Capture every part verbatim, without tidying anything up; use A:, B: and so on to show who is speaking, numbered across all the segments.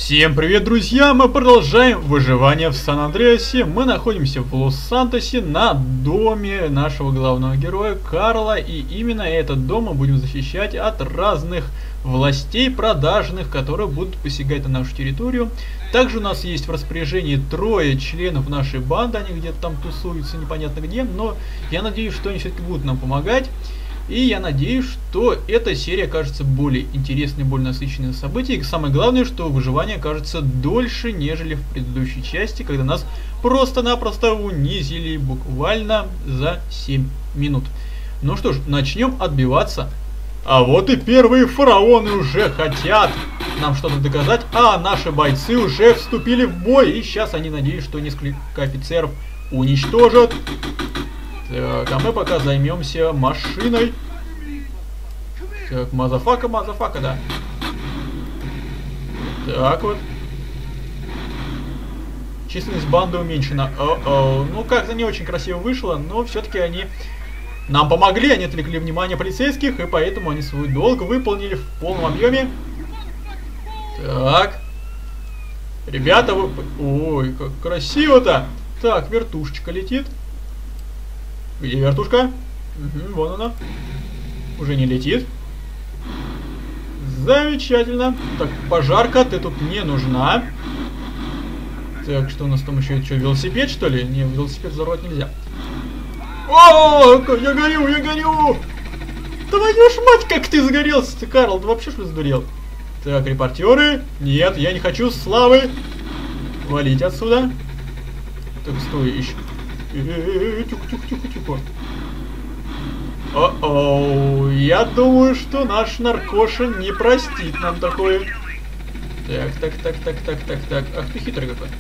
A: Всем привет, друзья! Мы продолжаем выживание в Сан-Андреасе. Мы находимся в Лос-Сантосе на доме нашего главного героя Карла. И именно этот дом мы будем защищать от разных властей продажных, которые будут посягать на нашу территорию. Также у нас есть в распоряжении трое членов нашей банды. Они где-то там тусуются, непонятно где. Но я надеюсь, что они все-таки будут нам помогать. И я надеюсь, что эта серия окажется более интересной, более насыщенной на события. И самое главное, что выживание окажется дольше, нежели в предыдущей части, когда нас просто-напросто унизили буквально за семь минут. Ну что ж, начнем отбиваться. А вот и первые фараоны уже хотят нам что-то доказать, а наши бойцы уже вступили в бой. И сейчас они надеются, что несколько офицеров уничтожат. Так, а мы пока займемся машиной. Так, мазафака, мазафака, да. Так вот. Численность банды уменьшена. О-о. Ну, как-то не очень красиво вышло, но все-таки они нам помогли, они отвлекли внимание полицейских, и поэтому они свой долг выполнили в полном объеме. Так. Ребята, вы... Ой, как красиво-то. Так, вертушечка летит. Где вертушка? Угу, вон она. Уже не летит. Замечательно. Так, пожарка, ты тут не нужна. Так, что у нас там еще? Что, велосипед, что ли? Не, велосипед взорвать нельзя. О, я горю, я горю! Твою ж мать, как ты загорелся-то, Карл? Ты вообще что ли сдурел? Так, репортеры. Нет, я не хочу славы. Валить отсюда. Так, стой, еще. Тихо-тихо-тихо-тихо. О-оу, я думаю, что наш наркоша не простит нам такое. Так, так, так, так, так, так, так. Ах ты хитрый какой.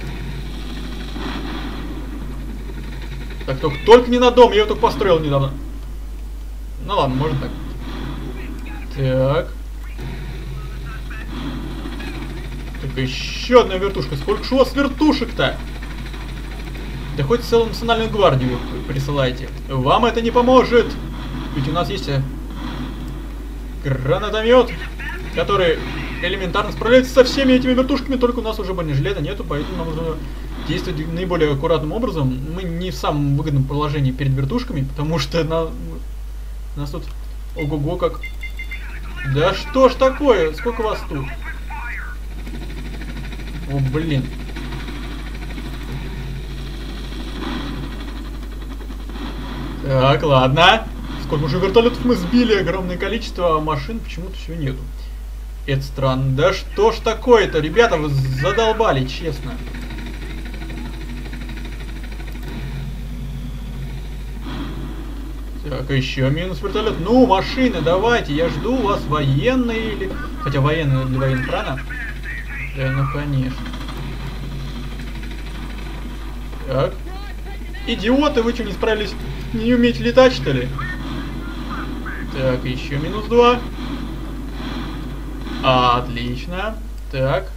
A: Так, только, только не на дом, я его только построил недавно. Ну ладно, может так. Так. Так, еще одна вертушка. Сколько же у вас вертушек-то? Да хоть целую национальную гвардию присылайте. Вам это не поможет. Ведь у нас есть гранатомет, который элементарно справляется со всеми этими вертушками, только у нас уже бронежилета нету, поэтому нам нужно действовать наиболее аккуратным образом. Мы не в самом выгодном положении перед вертушками, потому что на... нас тут ого-го как... Да что ж такое? Сколько вас тут? О, блин. Так, ладно. Сколько уже вертолетов мы сбили, огромное количество, а машин почему-то все нету. Это странно. Да что ж такое-то, ребята, вы задолбали, честно. Так, еще минус вертолет. Ну, машины, давайте, я жду вас, военные или... Хотя военные для военных рано. Да, ну конечно. Так. Идиоты, вы что, не справились? Не умеете летать, что ли? Так, еще минус два. Отлично. Так.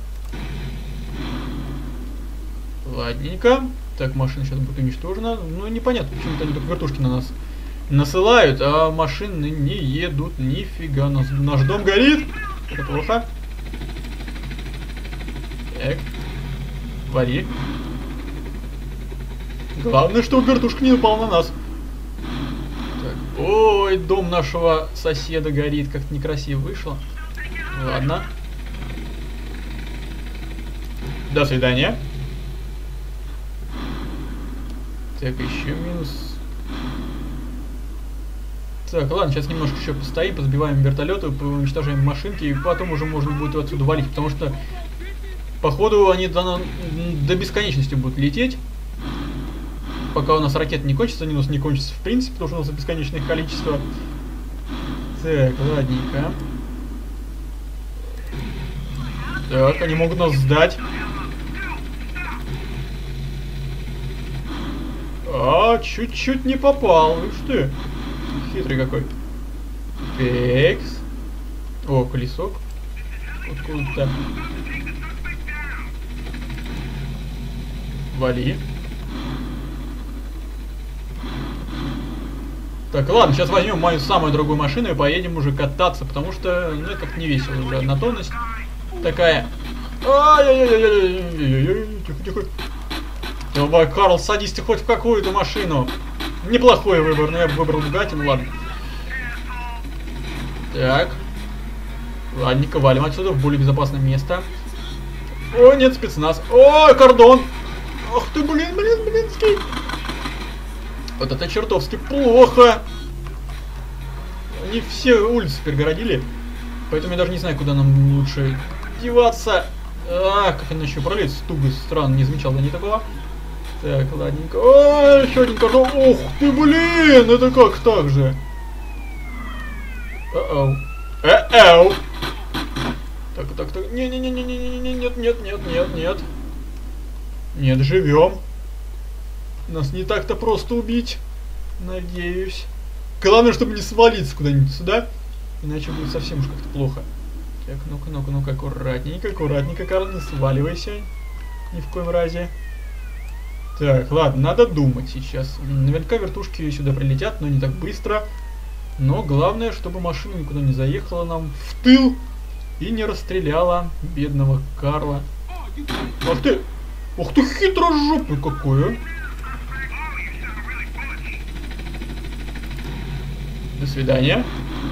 A: Ладненько. Так, машина сейчас будет уничтожена. Ну, непонятно, почему-то они только вертушки на нас насылают, а машины не едут. Нифига, наш, наш дом горит. Это плохо. Так. Вари. Главное, чтобы вертушка не упала на нас. Ой, дом нашего соседа горит, как-то некрасиво вышло. Ладно. До свидания. Так, еще минус. Так, ладно, сейчас немножко еще постоим, позбиваем вертолеты, уничтожаем машинки, и потом уже можно будет отсюда валить, потому что, походу, они до, до бесконечности будут лететь. Пока у нас ракеты не кончатся, они у нас не кончатся в принципе, потому что у нас бесконечное количество. Так, ладненько. Так, они могут нас сдать. А, чуть-чуть не попал. Видишь ты? Хитрый какой. Текс. О, колесок. Откуда-то. Вали. Так, ладно, сейчас возьмем мою самую дорогую машину и поедем уже кататься, потому что, ну, это как не весело уже, однотонность такая. Ай-яй-яй-яй-яй-яй-яй-яй, тихо, тихо. Давай, Карл, садись ты хоть в какую-то машину. Неплохой выбор, но я бы выбрал Бугатти, ну ладно. Так. Ладненько, валим отсюда в более безопасное место. О, нет, спецназ. О, кордон. Ах ты, блин, блин, блинский. Вот это чертовски плохо. Они все улицы перегородили. Поэтому я даже не знаю, куда нам лучше деваться. А, как иначе управлять? Туго, странно, не замечал я не такого. Так, ладненько. О, еще один кордон. Ух ты, блин, это как так же? Э-оу. Э-оу. Так, так, так. Не-не-не-не-не-не-не, нет, нет, нет, нет, нет. Нет, живем. Нас не так-то просто убить. Надеюсь. Главное, чтобы не свалиться куда-нибудь сюда. Иначе будет совсем уж как-то плохо. Так, ну-ка, ну-ка, ну-ка, аккуратненько, аккуратненько, Карл, не сваливайся. Ни в коем разе. Так, ладно, надо думать сейчас. Наверняка вертушки сюда прилетят, но не так быстро. Но главное, чтобы машина никуда не заехала нам в тыл и не расстреляла бедного Карла. Ах ты! Ух ты, хитрожопый какой, а! До свидания.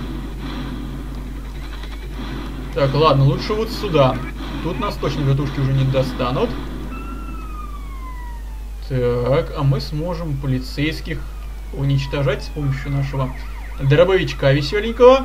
A: Так, ладно, лучше вот сюда. Тут нас точно вертушки уже не достанут. Так, а мы сможем полицейских уничтожать с помощью нашего дробовичка веселенького.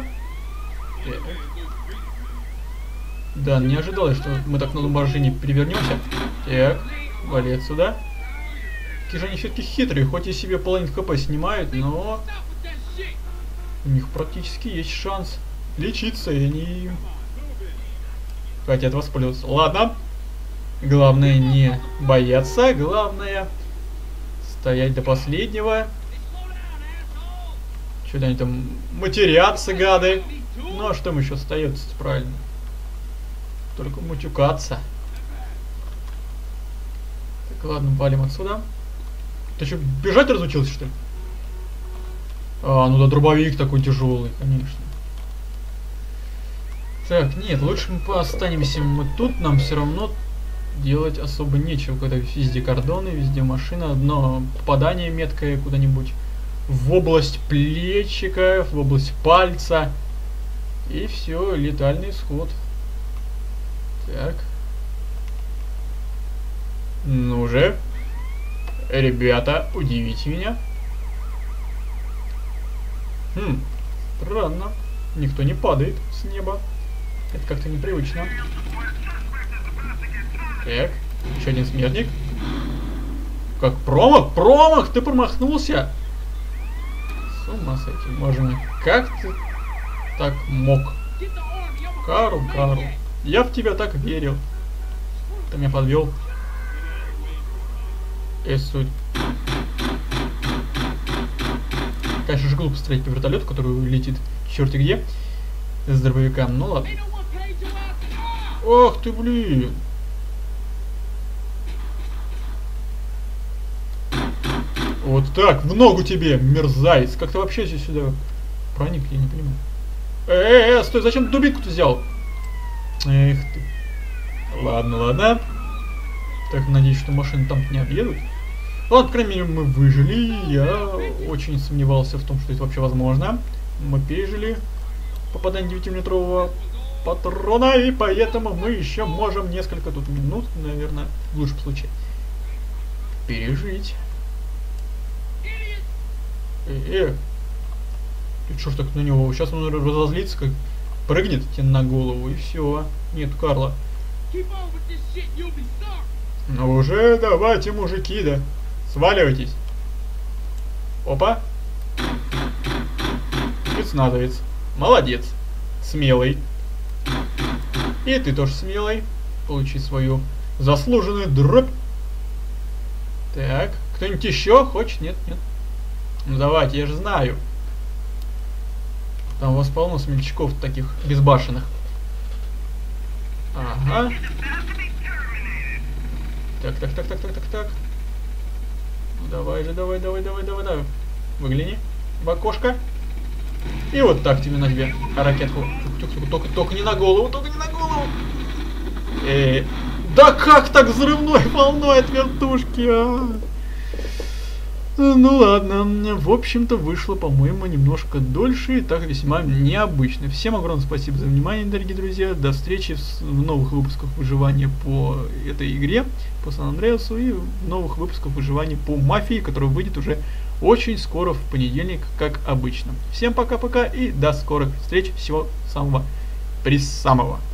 A: Да, не ожидалось, что мы так на машине перевернемся. Так, вали отсюда. Какие же они все-таки хитрые, хоть и себе половину хп снимают, но у них практически есть шанс лечиться, и они хотят воспользоваться. Ладно. Главное не бояться, главное стоять до последнего. Что-то они там матерятся, гады. Ну а что им еще остается, правильно? Только матюкаться. Так, ладно, валим отсюда. Ты что, бежать разучился, что ли? А, ну да, дробовик такой тяжелый, конечно. Так, нет, лучше мы останемся мы тут, нам все равно делать особо нечего, когда везде кордоны, везде машина, одно попадание меткое куда-нибудь в область плечика, в область пальца, и все, летальный исход. Так. Ну же, ребята, удивите меня. Хм, странно, никто не падает с неба, это как-то непривычно. Так, еще один смертник. Как промах? Промах! Ты промахнулся! С ума сойти, боже мой. Как ты так мог? Карл, Карл. Я в тебя так верил. Ты меня подвел. Эй, суть. Конечно же глупо строить по вертолету, который летит черти где. С дробовиком. Ну ладно. Ох ты, блин. Вот так, в ногу тебе, мерзавец. Как ты вообще здесь сюда проник, я не понимаю. Э-э-э, стой, зачем дубинку ты взял? Эх ты. Ладно, ладно. Так, надеюсь, что машины там не объедут. Ладно, по крайней мере, мы выжили. Я очень сомневался в том, что это вообще возможно. Мы пережили попадание девятимиллиметрового патрона, и поэтому мы еще можем несколько тут минут, наверное, в лучшем случае, пережить. Э, э, ты что ж так на него? Сейчас он разозлится, как прыгнет тебе на голову, и все. Нет, Карла. Ну уже давайте, мужики, да. Сваливайтесь. Опа. Спецназовец. Молодец. Смелый. И ты тоже смелый. Получи свою заслуженную дробь. Так. Кто-нибудь еще хочет? Нет, нет. Ну давайте, я же знаю. Там у вас полно смельчаков таких безбашенных. Ага. Так, так, так, так, так, так, так. Ну давай же, давай, давай, давай, давай, давай. Выгляни в окошко. И вот так тебе на тебе ракетку. Только, только, только не на голову, только не на голову. Э, да как так взрывной волной от вертушки, а? Ну ладно, в общем-то вышло, по-моему, немножко дольше и так весьма необычно. Всем огромное спасибо за внимание, дорогие друзья. До встречи в новых выпусках выживания по этой игре, по Сан-Андреасу, и в новых выпусках выживания по Мафии, который выйдет уже очень скоро, в понедельник, как обычно. Всем пока-пока и до скорых встреч. Всего самого присамого.